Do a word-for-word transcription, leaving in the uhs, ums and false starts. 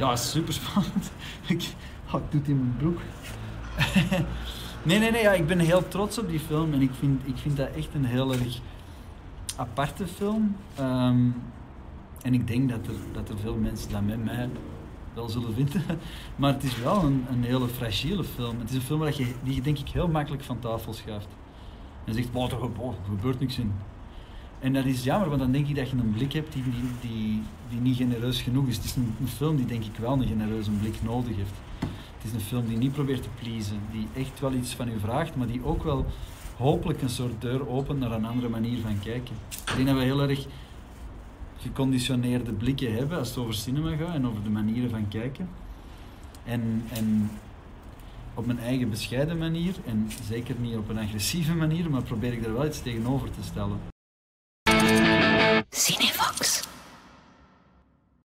Ja, super spannend. ik, oh, ik doe het in mijn broek. nee, nee, nee, ja, ik ben heel trots op die film en ik vind, ik vind dat echt een heel erg aparte film. Um, en ik denk dat er, dat er veel mensen dat met mij wel zullen vinden. Maar het is wel een, een hele fragiele film. Het is een film waar je, die je denk ik heel makkelijk van tafel schuift. En zegt, wow, er gebeurt niks in. En dat is jammer, want dan denk ik dat je een blik hebt die, die, die, die niet genereus genoeg is. Het is een, een film die denk ik wel een genereuze blik nodig heeft. Het is een film die niet probeert te pleasen, die echt wel iets van u vraagt, maar die ook wel hopelijk een soort deur opent naar een andere manier van kijken. Ik denk dat we heel erg geconditioneerde blikken hebben als het over cinema gaat en over de manieren van kijken. En, en op mijn eigen bescheiden manier, en zeker niet op een agressieve manier, maar probeer ik er wel iets tegenover te stellen.